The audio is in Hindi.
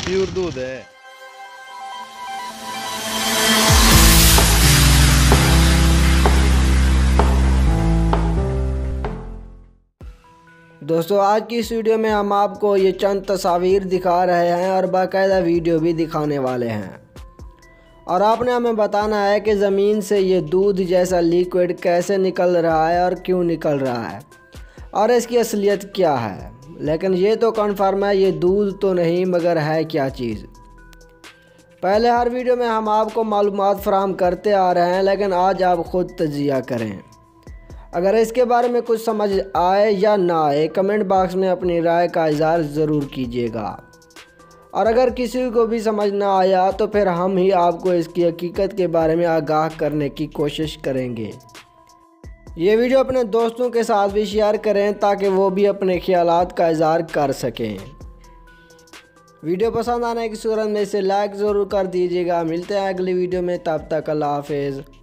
प्योर दूध है। दोस्तों आज की इस वीडियो में हम आपको ये चंद तस्वीर दिखा रहे हैं और बाकायदा वीडियो भी दिखाने वाले हैं और आपने हमें बताना है कि ज़मीन से ये दूध जैसा लिक्विड कैसे निकल रहा है और क्यों निकल रहा है और इसकी असलियत क्या है। लेकिन ये तो कन्फर्म है ये दूध तो नहीं मगर है क्या चीज़। पहले हर वीडियो में हम आपको मालूमात फराहम करते आ रहे हैं, लेकिन आज आप ख़ुद तजिया करें। अगर इसके बारे में कुछ समझ आए या ना आए कमेंट बॉक्स में अपनी राय का इज़हार ज़रूर कीजिएगा और अगर किसी को भी समझ ना आया तो फिर हम ही आपको इसकी हकीकत के बारे में आगाह करने की कोशिश करेंगे। ये वीडियो अपने दोस्तों के साथ भी शेयर करें ताकि वो भी अपने ख्यालात का इज़हार कर सकें। वीडियो पसंद आने की सूरत में इसे लाइक ज़रूर कर दीजिएगा। मिलते हैं अगली वीडियो में, तब तक अल्लाह हाफिज़।